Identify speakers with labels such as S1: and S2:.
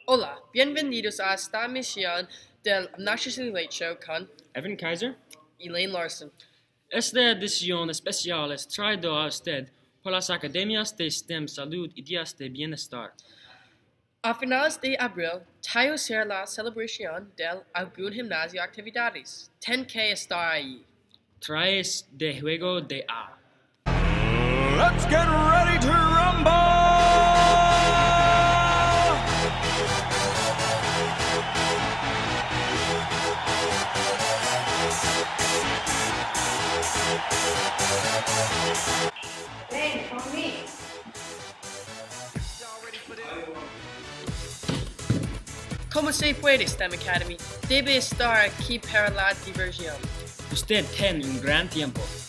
S1: Hola, bienvenidos a esta emisión del Obnoxiously Late Show con
S2: Evan Kaiser.
S1: Elaine Larson.
S2: Esta edición especial es traído a usted por las Academias de STEM Salud y Días de Bienestar.
S1: A finales de abril, Tayo será la celebración del algún gimnasio actividades. Ten que estar ahí.
S2: Traes de juego de A.
S3: Let's get ready to rumble!
S4: Hey, for me.
S1: ¿Cómo se puede STEM Academy? Debe estar aquí para la diversión.
S2: Usted tiene un gran tiempo.